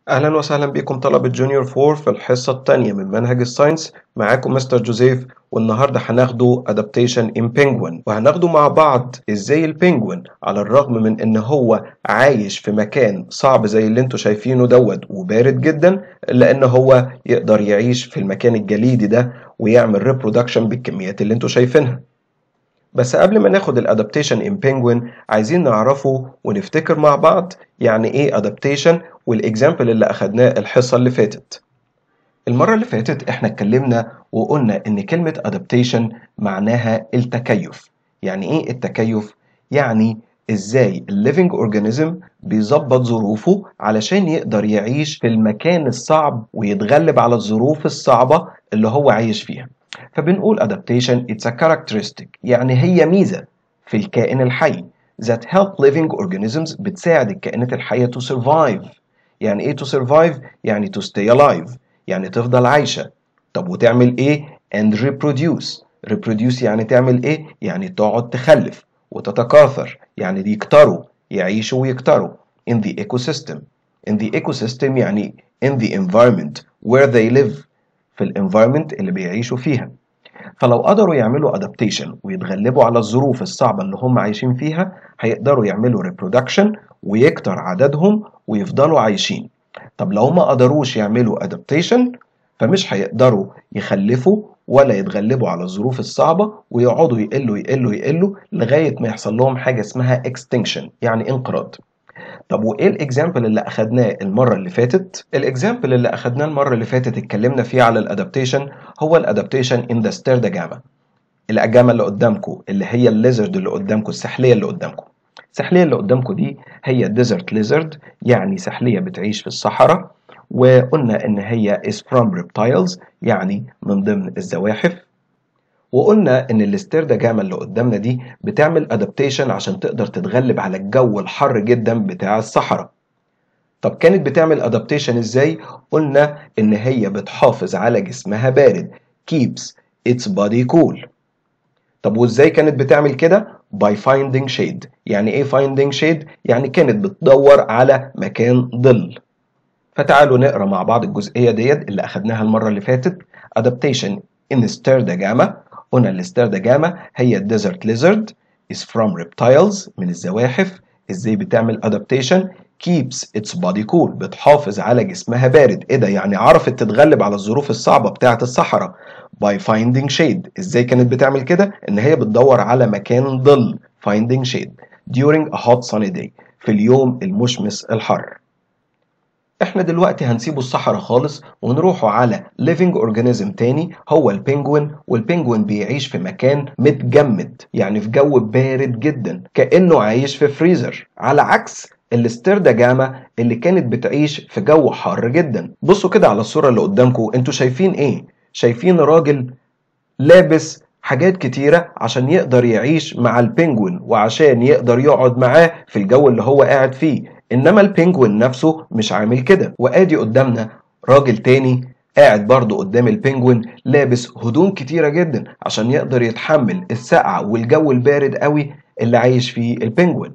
أهلا وسهلا بكم طلبة جونيور 4 في الحصة الثانية من منهج الساينس. معاكم مستر جوزيف، والنهاردة هناخده Adaptation in Penguin، وهناخده مع بعض إزاي البنجوين على الرغم من إن هو عايش في مكان صعب زي اللي انتوا شايفينه وبارد جدا، إلا إن هو يقدر يعيش في المكان الجليدي ده ويعمل reproduction بالكميات اللي انتوا شايفينها. بس قبل ما ناخد الادابتيشن ان بينجوين عايزين نعرفه ونفتكر مع بعض يعني ايه ادابتيشن والاكزامبل اللي اخدناه الحصة اللي فاتت. المرة اللي فاتت احنا اتكلمنا وقلنا ان كلمة adaptation معناها التكيف. يعني ايه التكيف؟ يعني ازاي الليفينج اورجانيزم بيظبط ظروفه علشان يقدر يعيش في المكان الصعب ويتغلب على الظروف الصعبة اللي هو عايش فيها. فبنقول adaptation it's a characteristic، يعني هي ميزة في الكائن الحي that help living organisms، بتساعد الكائنات الحية to survive. يعني ايه to survive؟ يعني to stay alive، يعني تفضل عايشة. طب وتعمل ايه؟ and reproduce يعني تعمل ايه؟ يعني تقعد تخلف وتتكاثر، يعني يكتروا، يعيشوا ويكتروا. in the ecosystem. in the ecosystem يعني in the environment where they live، في الانفايرمنت اللي بيعيشوا فيها. فلو قدروا يعملوا adaptation ويتغلبوا على الظروف الصعبة اللي هم عايشين فيها، هيقدروا يعملوا reproduction ويكتر عددهم ويفضلوا عايشين. طب لو ما قدروش يعملوا adaptation فمش هيقدروا يخلفوا ولا يتغلبوا على الظروف الصعبة، ويقعدوا يقلوا لغاية ما يحصل لهم حاجة اسمها extinction، يعني انقراض. طب وايه الاكزامبل اللي اخدناه المره اللي فاتت؟ الاكزامبل اللي اخدناه المره اللي فاتت اتكلمنا فيه على الادابتيشن، هو الادابتيشن ان ذا ستيردجاما. الاجامه اللي قدامكم اللي هي الليزرد اللي قدامكم، السحليه اللي قدامكم. السحليه اللي قدامكم دي هي ديزرت ليزرد، يعني سحليه بتعيش في الصحراء. وقلنا ان هي is from reptiles، يعني من ضمن الزواحف. وقلنا ان الاستردجامة اللي قدامنا دي بتعمل ادابتيشن عشان تقدر تتغلب على الجو الحر جدا بتاع الصحراء. طب كانت بتعمل ادابتيشن ازاي؟ قلنا ان هي بتحافظ على جسمها بارد، keeps its body cool. طب وازاي كانت بتعمل كده؟ by finding shade. يعني ايه finding shade؟ يعني كانت بتدور على مكان ظل. فتعالوا نقرا مع بعض الجزئيه ديت اللي اخدناها المره اللي فاتت. adaptation in Sterdagama. قلنا الاستردجاما هي الديزرت ليزرد is from reptiles، من الزواحف. ازاي بتعمل adaptation؟ keeps its body cool، بتحافظ على جسمها بارد. ايه ده؟ يعني عرفت تتغلب على الظروف الصعبه بتاعه الصحراء by finding shade. ازاي كانت بتعمل كده؟ ان هي بتدور على مكان ظل، finding shade during a hot sunny day، في اليوم المشمس الحر. احنا دلوقتي هنسيبوا الصحراء خالص ونروحوا على living organism تاني، هو البنجوين. والبنجوين بيعيش في مكان متجمد، يعني في جو بارد جدا، كأنه عايش في فريزر، على عكس الاستردجاما اللي كانت بتعيش في جو حار جدا. بصوا كده على الصورة اللي قدامكم، انتوا شايفين ايه؟ شايفين راجل لابس حاجات كتيرة عشان يقدر يعيش مع البنجوين وعشان يقدر يقعد معاه في الجو اللي هو قاعد فيه. انما البنجوين نفسه مش عامل كده. وادي قدامنا راجل تاني قاعد برضه قدام البنجوين، لابس هدوم كتيرة جدا عشان يقدر يتحمل السقعة والجو البارد قوي اللي عايش فيه البنجوين.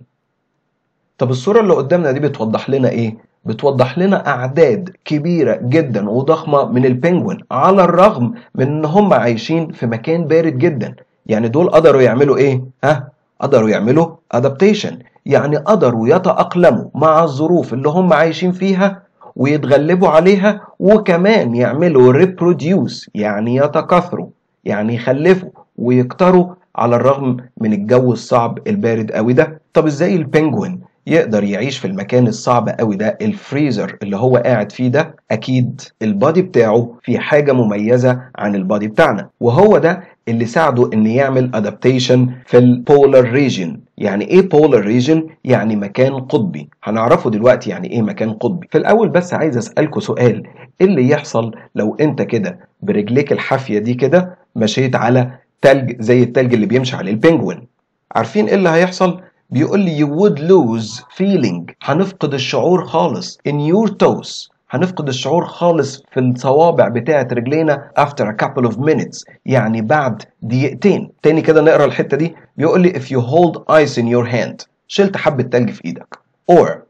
طب الصورة اللي قدامنا دي بتوضح لنا ايه؟ بتوضح لنا أعداد كبيرة جدا وضخمة من البنجوين، على الرغم من إن هم عايشين في مكان بارد جدا. يعني دول قدروا يعملوا إيه؟ قدروا يعملوا adaptation، يعني قدروا يتأقلموا مع الظروف اللي هم عايشين فيها ويتغلبوا عليها، وكمان يعملوا reproduce، يعني يتكاثروا، يعني يخلفوا ويكتروا على الرغم من الجو الصعب البارد قوي ده. طب ازاي البنجوين يقدر يعيش في المكان الصعب قوي ده، الفريزر اللي هو قاعد فيه ده؟ اكيد البادي بتاعه في حاجة مميزة عن البادي بتاعنا، وهو ده اللي ساعده ان يعمل ادابتيشن في البولار ريجن. يعني ايه بولار ريجن؟ يعني مكان قطبي. هنعرفه دلوقتي يعني ايه مكان قطبي. في الاول بس عايز اسألكوا سؤال، ايه اللي يحصل لو انت كده برجليك الحافية دي كده مشيت على تلج زي التلج اللي بيمشي عليه البنجوين؟ عارفين ايه اللي هيحصل؟ بيقول لي you would lose feeling، هنفقد الشعور خالص in your toes، هنفقد الشعور خالص في الصوابع بتاعة رجلينا after a couple of minutes، يعني بعد دقيقتين. تاني كده نقرا الحتة دي، بيقول لي if you hold ice in your hand، شلت حبة تلج في ايدك، or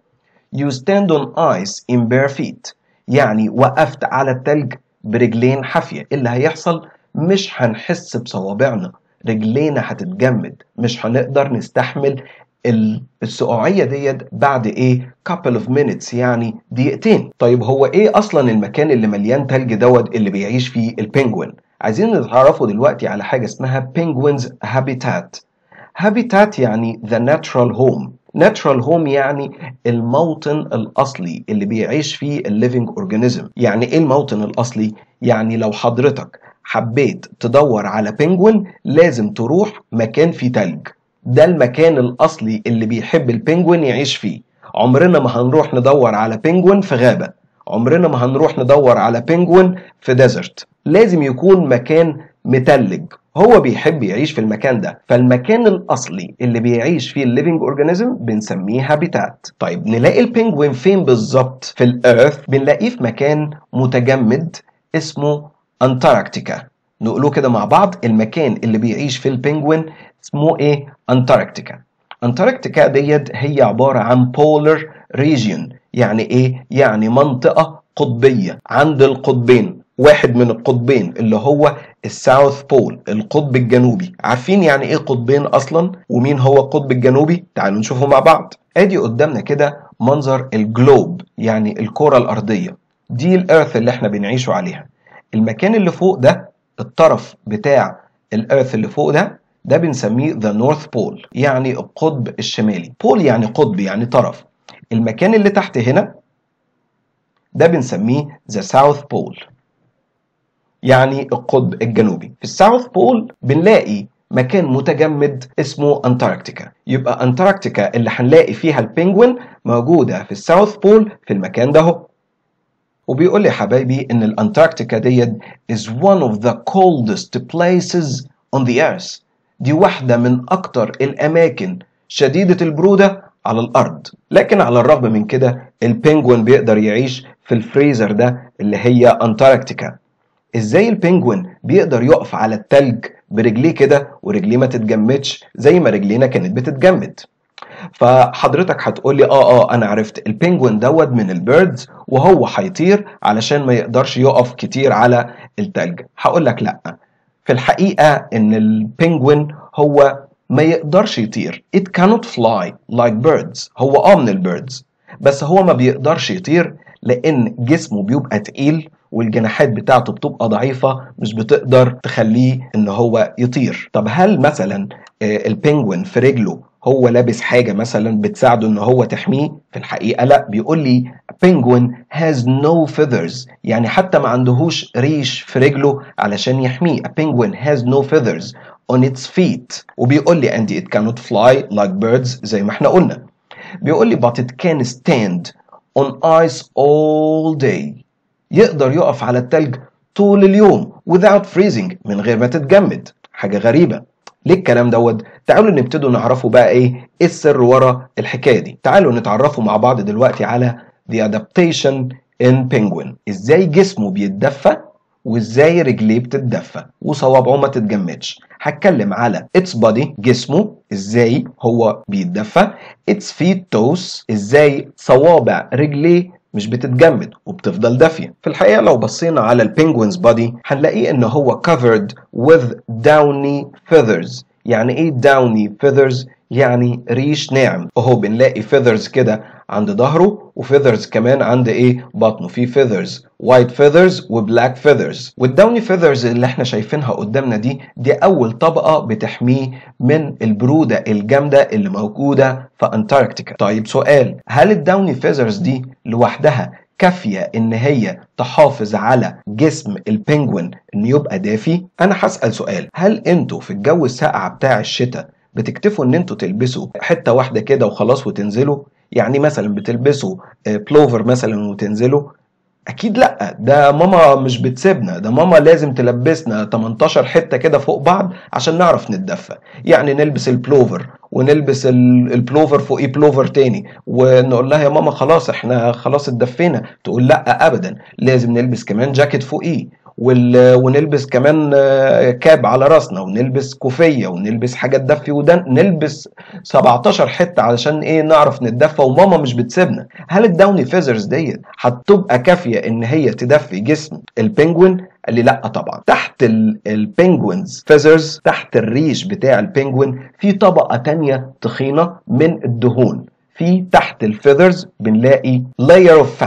You stand on ice in bare feet. يعني وقفت على التلج برجلين حافية. اللي هيحصل مش هنحس بصوابعنا، رجلينا هتتجمد، مش هنقدر نستحمل السقوعية ديت بعد ايه couple of minutes، يعني دقيقتين. طيب هو ايه اصلا المكان اللي مليان تلج دوت اللي بيعيش فيه البنجوين؟ عايزين نتعرفوا دلوقتي على حاجة اسمها penguins habitat. habitat يعني the natural home. natural home يعني الموطن الأصلي اللي بيعيش فيه الليفينج organism. يعني إيه الموطن الأصلي؟ يعني لو حضرتك حبيت تدور على بنجوين لازم تروح مكان فيه تلج. ده المكان الأصلي اللي بيحب البنجوين يعيش فيه. عمرنا ما هنروح ندور على بنجوين في غابة، عمرنا ما هنروح ندور على بنجوين في ديزرت. لازم يكون مكان متلج، هو بيحب يعيش في المكان ده. فالمكان الأصلي اللي بيعيش فيه الليفينج اورجانيزم بنسميه هابيتات. طيب نلاقي البنجوين فين بالظبط في الأرث؟ بنلاقيه في مكان متجمد اسمه أنتاركتيكا. نقوله كده مع بعض، المكان اللي بيعيش في البنجوين اسمه ايه؟ أنتاركتيكا. أنتاركتيكا ديت هي عبارة عن بولر ريجيون. يعني ايه؟ يعني منطقة قطبية عند القطبين. واحد من القطبين اللي هو الساوث بول، القطب الجنوبي. عارفين يعني ايه قطبين اصلا؟ ومين هو القطب الجنوبي؟ تعالوا نشوفه مع بعض. ادي قدامنا كده منظر الجلوب، يعني الكرة الارضية. دي الارث اللي احنا بنعيشه عليها. المكان اللي فوق ده، الطرف بتاع الارث اللي فوق ده بنسميه ذا نورث بول، يعني القطب الشمالي. بول يعني قطب، يعني طرف. المكان اللي تحت هنا ده بنسميه ذا ساوث بول، يعني القطب الجنوبي. في الساوث بول بنلاقي مكان متجمد اسمه أنتاركتيكا. يبقى أنتاركتيكا اللي هنلاقي فيها البنجوين موجودة في الساوث بول في المكان ده هو. وبيقول لي حبايبي إن الأنتاركتيكا ديت is one of the coldest places on the earth. دي واحدة من أكتر الأماكن شديدة البرودة على الأرض. لكن على الرغم من كده البنجوين بيقدر يعيش في الفريزر ده اللي هي أنتاركتيكا. ازاي البنجوين بيقدر يقف على التلج برجليه كده ورجليه ما تتجمدش زي ما رجلينا كانت بتتجمد؟ فحضرتك هتقولي انا عرفت، البنجوين دوت من البيردز وهو هيطير علشان ما يقدرش يقف كتير على التلج. هقولك لا، في الحقيقة ان البنجوين هو ما يقدرش يطير. it cannot fly like birds. هو من البيردز، بس هو ما بيقدرش يطير لان جسمه بيبقى تقيل والجناحات بتاعته بتبقى ضعيفة، مش بتقدر تخليه ان هو يطير. طب هل مثلا البنجوين في رجله هو لابس حاجة مثلا بتساعده ان هو تحميه؟ في الحقيقة لا. بيقول لي penguin has no feathers، يعني حتى ما عندهوش ريش في رجله علشان يحميه. A penguin has no feathers on its feet. وبيقول لي and it cannot fly like birds زي ما احنا قلنا. بيقول لي but it can stand on ice all day. يقدر يقف على التلج طول اليوم without freezing، من غير ما تتجمد. حاجة غريبة. ليه الكلام دوت؟ تعالوا نبتدوا نعرفوا بقى ايه السر ورا الحكاية دي. تعالوا نتعرفوا مع بعض دلوقتي على the adaptation in penguin. ازاي جسمه بيتدفى وازاي رجليه بتتدفى وصوابعه ما تتجمدش. هتكلم على its body، جسمه ازاي هو بيتدفى. its feet toes، ازاي صوابع رجليه مش بتتجمد وبتفضل دافية. في الحقيقة لو بصينا على البنجوينز بادي هنلاقيه ان هو covered with downy feathers. يعني ايه downy feathers؟ يعني ريش ناعم. اهو بنلاقي feathers كده عند ظهره وفيذرز كمان عند ايه؟ بطنه. في feathers white feathers وبلاك feathers. والداوني feathers اللي احنا شايفينها قدامنا دي اول طبقة بتحميه من البرودة الجامدة اللي موجودة في انتاركتيكا. طيب سؤال، هل الداوني feathers دي لوحدها كافية ان هي تحافظ على جسم البنجوين انه يبقى دافي؟ انا هسأل سؤال، هل انتوا في الجو الساقع بتاع الشتاء بتكتفوا ان انتوا تلبسوا حتة واحدة كده وخلاص وتنزلوا؟ يعني مثلا بتلبسوا بلوفر مثلا وتنزلوا؟ اكيد لا. ده ماما مش بتسيبنا، ده ماما لازم تلبسنا 18 حتة كده فوق بعض عشان نعرف نتدفى. يعني نلبس البلوفر ونلبس البلوفر فوقيه بلوفر تاني ونقول لها يا ماما خلاص احنا خلاص اتدفينا، تقول لا ابدا، لازم نلبس كمان جاكيت فوقيه ونلبس كمان كاب على راسنا، ونلبس كوفيه، ونلبس حاجه تدفي ودان، نلبس 17 حته علشان ايه؟ نعرف نتدفى، وماما مش بتسيبنا. هل الداوني فيزرز ديت هتبقى كافيه ان هي تدفي جسم البنجوين؟ قال لي لا طبعا. تحت البنجوينز فيزرز، تحت الريش بتاع البنجوين في طبقه تانية تخينه من الدهون. في تحت الفيذرز بنلاقي layer of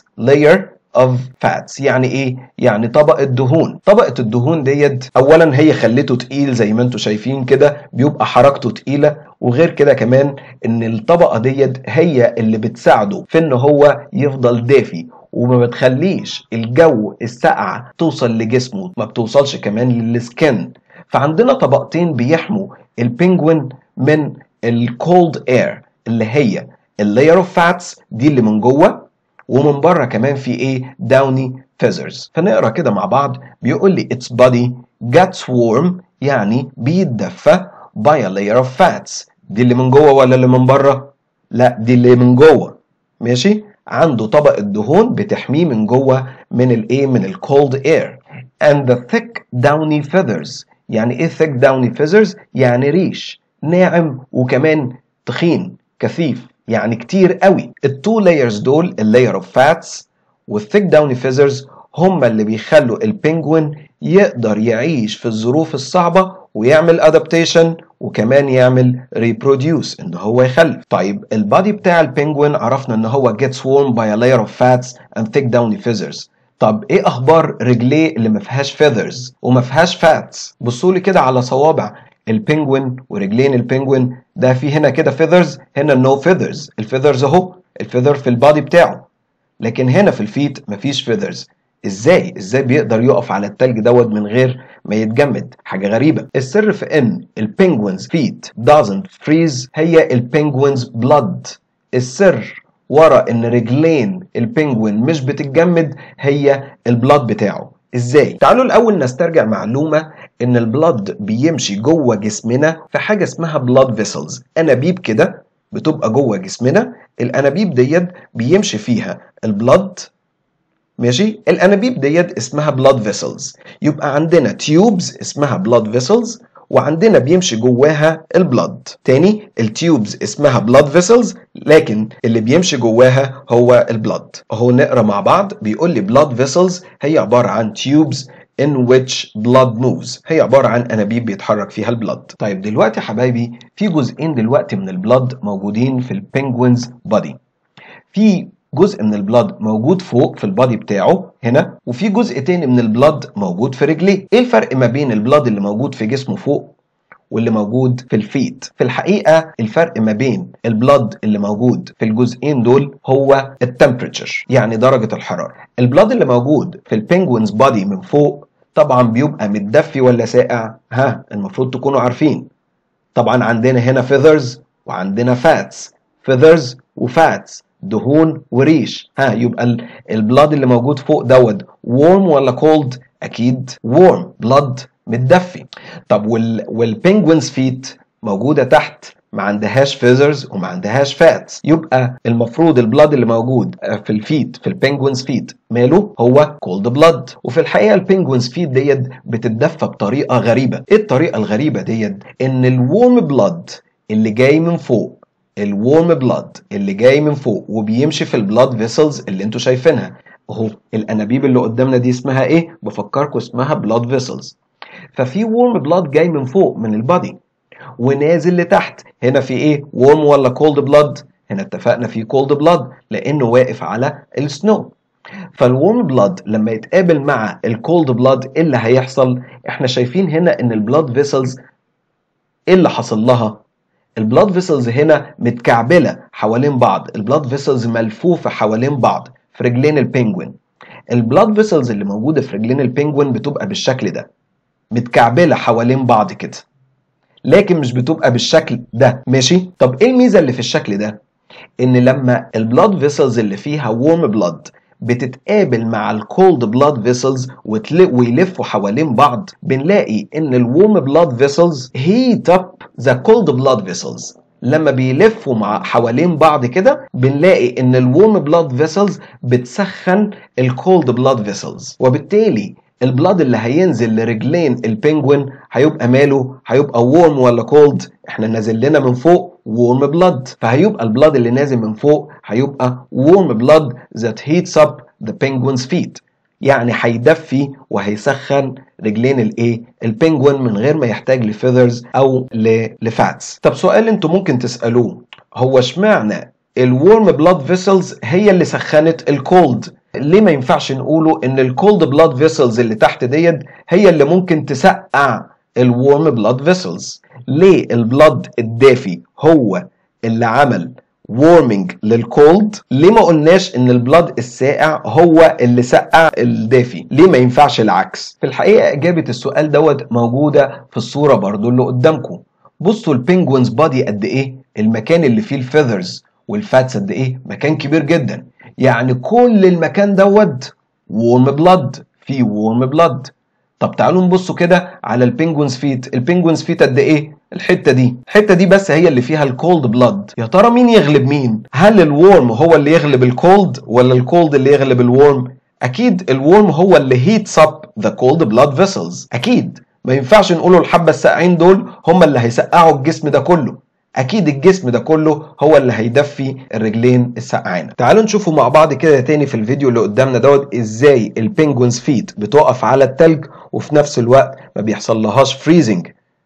fats. يعني ايه؟ يعني طبقة دهون. طبقة الدهون ديت اولا هي خلته تقيل زي ما انتم شايفين كده، بيبقى حركته تقيلة، وغير كده كمان ان الطبقة ديت هي اللي بتساعده في ان هو يفضل دافي، وما بتخليش الجو الساقعة توصل لجسمه، ما بتوصلش كمان للسكن. فعندنا طبقتين بيحموا البنجوين من الكولد اير، اللي هي اللاير اوف فاتس دي اللي من جوه، ومن بره كمان في ايه؟ داوني فيزرز. فنقرا كده مع بعض. بيقول لي its body gets warm، يعني بيتدفى by a layer of fats. دي اللي من جوه ولا اللي من بره؟ لا، دي اللي من جوه. ماشي؟ عنده طبقة دهون بتحميه من جوه من الايه؟ من الكولد اير. and the thick downy feathers. يعني ايه thick downy feathers؟ يعني ريش ناعم وكمان تخين كثيف، يعني كتير قوي. التو لايرز دول، اللاير اوف فاتس والثيك داوني فيزرز، هم اللي بيخلوا البنجوين يقدر يعيش في الظروف الصعبة ويعمل ادابتيشن، وكمان يعمل ريبروديوس، ان هو يخلف. طيب البادي بتاع البنجوين عرفنا ان هو gets warm by a layer of fats and thick downy feathers. طب ايه اخبار رجليه اللي ما فيهاش فيذرز وما فيهاش فاتس؟ بصوا لي كده على صوابع البنجوين ورجلين البنجوين. ده في هنا كده فيذرز، هنا نو فيذرز. الفيذرز اهو، الفيذر في البادي بتاعه، لكن هنا في الفيت مفيش فيذرز. ازاي بيقدر يقف على التلج دوت من غير ما يتجمد؟ حاجه غريبه. السر في ان البنجوينز فيت doesn't freeze هي البنجوينز بلاد. السر ورا ان رجلين البنجوين مش بتتجمد هي البلاد بتاعه. ازاي؟ تعالوا الاول نسترجع معلومه ان البلاد بيمشي جوه جسمنا في حاجه اسمها بلاد فيسلز، انابيب كده بتبقى جوه جسمنا. الانابيب ديت بيمشي فيها البلاد. ماشي؟ الانابيب ديت اسمها بلاد فيسلز. يبقى عندنا تيوبز اسمها بلاد فيسلز، وعندنا بيمشي جواها البلاد. تاني، التيوبز اسمها بلاد فيسلز، لكن اللي بيمشي جواها هو البلاد. اهو نقرا مع بعض. بيقول لي بلاد فيسلز هي عباره عن تيوبز in which blood moves. هي عباره عن انابيب بيتحرك فيها البلاد. طيب دلوقتي يا حبايبي في جزئين دلوقتي من البلاد موجودين في البنجوينز بادي. في جزء من البلاد موجود فوق في البادي بتاعه هنا، وفي جزء تاني من البلاد موجود في رجليه. ايه الفرق ما بين البلاد اللي موجود في جسمه فوق واللي موجود في الفيت؟ في الحقيقة الفرق ما بين البلاد اللي موجود في الجزئين دول هو التمبريتشر، يعني درجة الحرارة. البلاد اللي موجود في البنجوينز بادي من فوق طبعا بيبقى متدفي ولا ساقع؟ المفروض تكونوا عارفين. طبعا عندنا هنا فيذرز وعندنا فاتس، فيذرز وفاتس، دهون وريش. يبقى البلاد اللي موجود فوق دوت warm ولا cold؟ اكيد warm، بلاد متدفي. طب والبنجوينز فيت موجوده تحت، ما عندهاش فيزرز وما عندهاش فاتس، يبقى المفروض البلاد اللي موجود في الفيت، في البنجوينز فيت، ماله؟ هو كولد بلاد. وفي الحقيقه البنجوينز فيت ديت بتتدفى بطريقه غريبه. ايه الطريقه الغريبه ديت؟ ان الورم بلاد اللي جاي من فوق، الورم بلاد اللي جاي من فوق وبيمشي في البلاد فيسلز اللي انتوا شايفينها اهو. الانابيب اللي قدامنا دي اسمها ايه؟ بفكركم اسمها بلاد فيسلز. ففي ورم بلاد جاي من فوق من البادي ونازل لتحت. هنا في ايه؟ warm ولا cold blood؟ هنا اتفقنا في cold blood لانه واقف على السنو. فالورم بلاد لما يتقابل مع الكولد بلاد ايه اللي هيحصل؟ احنا شايفين هنا ان البلاد فيسلز ايه اللي حصل لها؟ البلاد فيسلز هنا متكعبله حوالين بعض، البلاد فيسلز ملفوفه حوالين بعض في رجلين البنجوين. البلاد فيسلز اللي موجوده في رجلين البنجوين بتبقى بالشكل ده، متكعبله حوالين بعض كده، لكن مش بتبقى بالشكل ده. ماشي؟ طب ايه الميزه اللي في الشكل ده؟ ان لما البلاد فيسلز اللي فيها وورم بلاد بتتقابل مع الكولد بلاد فيسلز ويلفوا حوالين بعض، بنلاقي ان الورم بلاد فيسلز هيت اب ذا كولد بلاد فيسلز. لما بيلفوا حوالين بعض كده بنلاقي ان الورم بلاد فيسلز بتسخن الكولد بلاد فيسلز، وبالتالي البلاد اللي هينزل لرجلين البنجوين هيبقى ماله؟ هيبقى وورم ولا كولد؟ احنا نازل لنا من فوق وورم بلاد، فهيبقى البلاد اللي نازل من فوق هيبقى وورم بلاد that heats up the penguin's feet، يعني هيدفي وهيسخن رجلين الايه؟ البنجوين من غير ما يحتاج لفيذرز او لفاتس. طب سؤال انتوا ممكن تسألوه، هو اشمعنى الورم بلاد فيسلز هي اللي سخنت الكولد؟ ليه ما ينفعش نقوله ان الكولد بلاد فيسلز اللي تحت ديت هي اللي ممكن تسقع الورم بلاد فيسلز؟ ليه البلاد الدافي هو اللي عمل وورمنج للكولد؟ ليه ما قلناش ان البلاد الساقع هو اللي سقع الدافي؟ ليه ما ينفعش العكس؟ في الحقيقة اجابة السؤال دوت موجودة في الصورة برضو اللي قدامكم. بصوا البنجوينز بادي قد ايه، المكان اللي فيه الفيذرز والفاتس قد ايه، مكان كبير جدا، يعني كل المكان دوت وورم بلاد، فيه وورم بلاد. طب تعالوا نبصوا كده على البنجوينز فيت، البنجوينز فيت قد ايه؟ الحته دي بس هي اللي فيها الكولد بلاد. يا ترى مين يغلب مين؟ هل الورم هو اللي يغلب الكولد ولا الكولد اللي يغلب الورم؟ اكيد الورم هو اللي هيتس اب ذا كولد بلاد فيسلز، اكيد ما ينفعش نقوله الحبه الساقعين دول هم اللي هيسقعوا الجسم ده كله، اكيد الجسم ده كله هو اللي هيدفي الرجلين السقعانه. تعالوا نشوفوا مع بعض كده تاني في الفيديو اللي قدامنا دوت ازاي البنجوينز فيت بتقف على التلج وفي نفس الوقت ما بيحصل لهاش فريزنج.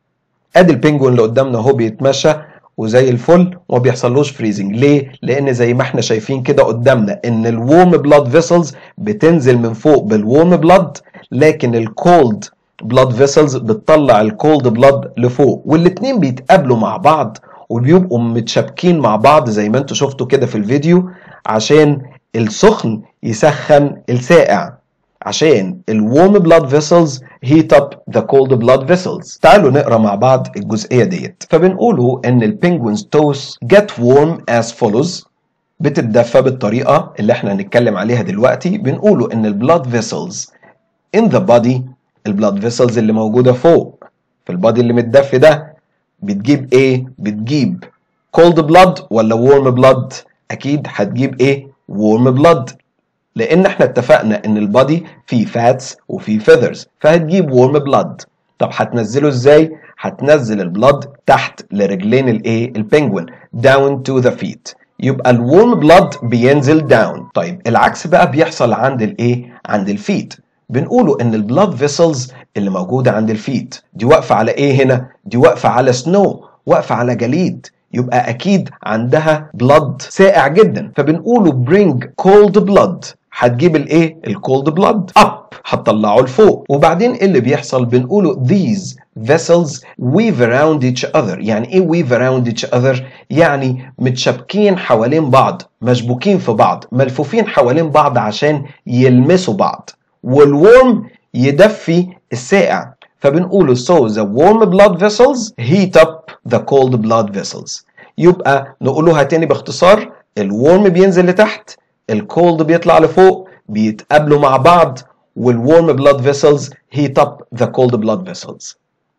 ادي البنجوين اللي قدامنا اهو بيتمشى وزي الفل وما بيحصلوش فريزنج. ليه؟ لان زي ما احنا شايفين كده قدامنا ان الورم بلاد فيسلز بتنزل من فوق بالورم بلاد، لكن الكولد بلاد فيسلز بتطلع الكولد بلاد لفوق، والاتنين بيتقابلوا مع بعض وبيبقوا متشابكين مع بعض زي ما انتوا شفتوا كده في الفيديو، عشان السخن يسخن الساقع، عشان الورم بلاد فيسلز heat up the cold blood vessels. تعالوا نقرا مع بعض الجزئيه ديت. فبنقوله ان البنجوينز توس get warm as follows، بتتدفى بالطريقه اللي احنا هنتكلم عليها دلوقتي. بنقوله ان البلاد فيسلز in the body، البلاد فيسلز اللي موجوده فوق في البادي اللي متدفي ده بتجيب ايه؟ بتجيب cold blood ولا warm blood؟ اكيد هتجيب ايه؟ warm blood، لان احنا اتفقنا ان البادي فيه فاتس وفيه فيذرز، فهتجيب warm blood. طب هتنزله ازاي؟ هتنزل البلاد تحت لرجلين الايه؟ البنجوين down to the feet، يبقى الورم بلاد بينزل داون. طيب العكس بقى بيحصل عند الايه؟ عند الفيت. بنقوله ان البلاد فيسلز اللي موجوده عند الفيت دي واقفه على ايه هنا؟ دي واقفه على سنو، واقفه على جليد، يبقى اكيد عندها بلاد ساقع جدا، فبنقوله bring cold blood، هتجيب الايه؟ الكولد بلاد اب، هتطلعه لفوق. وبعدين ايه اللي بيحصل؟ بنقوله these vessels weave around each other. يعني ايه weave around each other؟ يعني متشابكين حوالين بعض، مشبوكين في بعض، ملفوفين حوالين بعض عشان يلمسوا بعض، والورم يدفي الساقع، فبنقوله so the warm blood vessels heat up the cold blood vessels. يبقى نقولوها تاني باختصار، الورم بينزل لتحت، الكولد بيطلع لفوق، بيتقابلوا مع بعض، والورم بلاد فيسلز هيت اب ذا كولد بلاد فيسلز.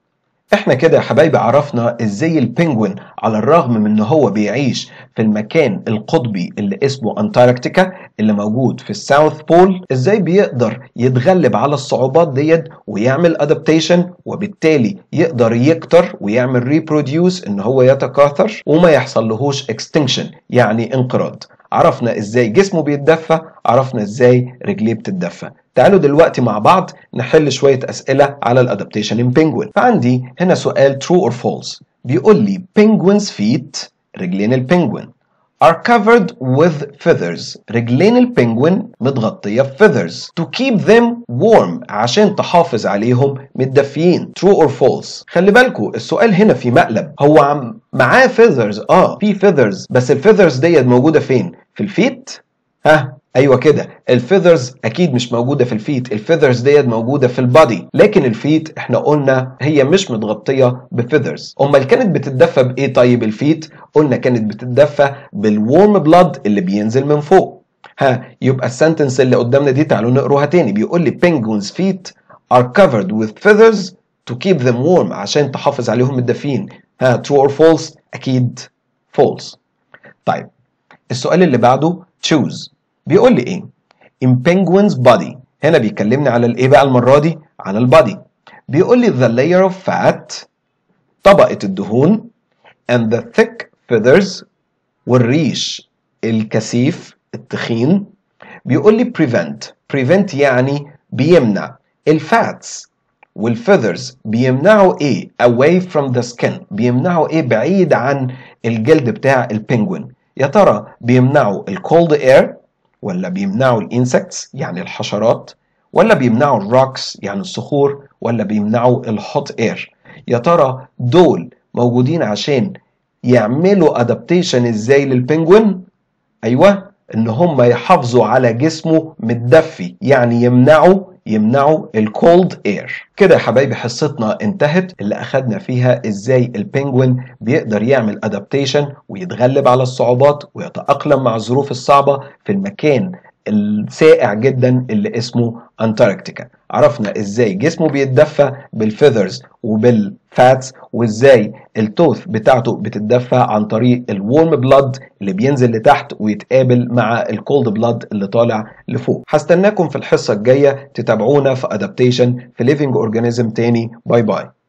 احنا كده يا حبايبي عرفنا ازاي البنجوين على الرغم من ان هو بيعيش في المكان القطبي اللي اسمه انتاركتيكا اللي موجود في الساوث بول، ازاي بيقدر يتغلب على الصعوبات ديت ويعمل ادابتيشن، وبالتالي يقدر يكتر ويعمل ريبروديوس، ان هو يتكاثر وما يحصل لهوش اكستنكشن يعني انقراض. عرفنا ازاي جسمه بيتدفى، عرفنا ازاي رجليه بتتدفى. تعالوا دلوقتي مع بعض نحل شوية أسئلة على الادابتيشن in penguin. فعندي هنا سؤال true or false، بيقول لي penguins feet، رجلين البنجوين are covered with feathers، رجلين البنجوين متغطية ب feathers to keep them warm، عشان تحافظ عليهم متدفيين. true or false؟ خلي بالكوا السؤال هنا في مقلب، هو معاه feathers، في feathers، بس الفيذرز ديت موجودة فين؟ في الفيت؟ ايوه كده، الفيذرز اكيد مش موجوده في الفيت، الفيذرز ديت موجوده في البادي، لكن الفيت احنا قلنا هي مش متغطيه بفيذرز. امال كانت بتتدفى بايه طيب الفيت؟ قلنا كانت بتتدفى بالورم بلاد اللي بينزل من فوق. يبقى السنتنس اللي قدامنا دي تعالوا نقروها تاني، بيقول لي penguins feet are covered with feathers to keep them warm، عشان تحافظ عليهم متدفين. true or false؟ اكيد false. طيب السؤال اللي بعده choose، بيقول لي ايه؟ in penguin's body، هنا بيكلمني على الايه بقى المرة دي؟ على البادي. بيقول لي the layer of fat، طبقة الدهون، and the thick feathers، والريش الكثيف التخين. بيقول لي prevent يعني بيمنع. الفاتس والفيذرز بيمنعوا ايه؟ away from the skin، بيمنعوا ايه؟ بعيد عن الجلد بتاع البنجوين. يا ترى بيمنعوا الكولد اير، ولا بيمنعوا الانسكتس يعني الحشرات، ولا بيمنعوا الروكس يعني الصخور، ولا بيمنعوا الهوت اير؟ يا ترى دول موجودين عشان يعملوا ادابتيشن ازاي للبنجوين؟ ايوه، ان هم يحافظوا على جسمه متدفي، يعني يمنعوا الكولد اير. كده يا حبايبي حصتنا انتهت، اللي اخدنا فيها ازاي البنجوين بيقدر يعمل ادابتيشن ويتغلب على الصعوبات ويتأقلم مع الظروف الصعبة في المكان الساقع جدا اللي اسمه انتاركتيكا. عرفنا ازاي جسمه بيتدفى بالفيذرز وبالفاتس، وازاي التوث بتاعته بتتدفى عن طريق الورم بلاد اللي بينزل لتحت ويتقابل مع الكولد بلاد اللي طالع لفوق. هستناكم في الحصة الجاية تتابعونا في ادابتيشن في ليفينج اورجانيزم تاني. باي باي.